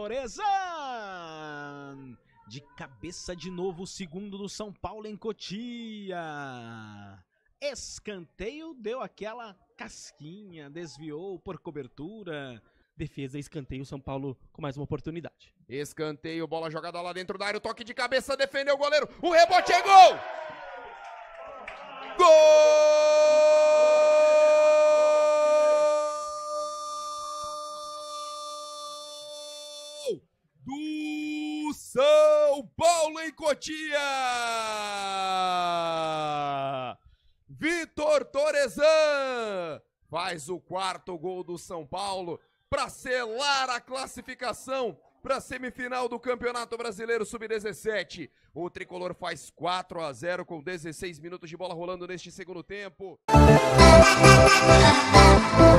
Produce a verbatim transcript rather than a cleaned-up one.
Torezan! De cabeça de novo, o segundo do São Paulo em Cotia. Escanteio, deu aquela casquinha, desviou por cobertura. Defesa, escanteio, São Paulo com mais uma oportunidade. Escanteio, bola jogada lá dentro da área, o toque de cabeça, defendeu o goleiro, o rebote é gol! Gol do São Paulo em Cotia! Vitor Torezan faz o quarto gol do São Paulo para selar a classificação para a semifinal do Campeonato Brasileiro sub dezessete. O tricolor faz quatro a zero com dezesseis minutos de bola rolando neste segundo tempo.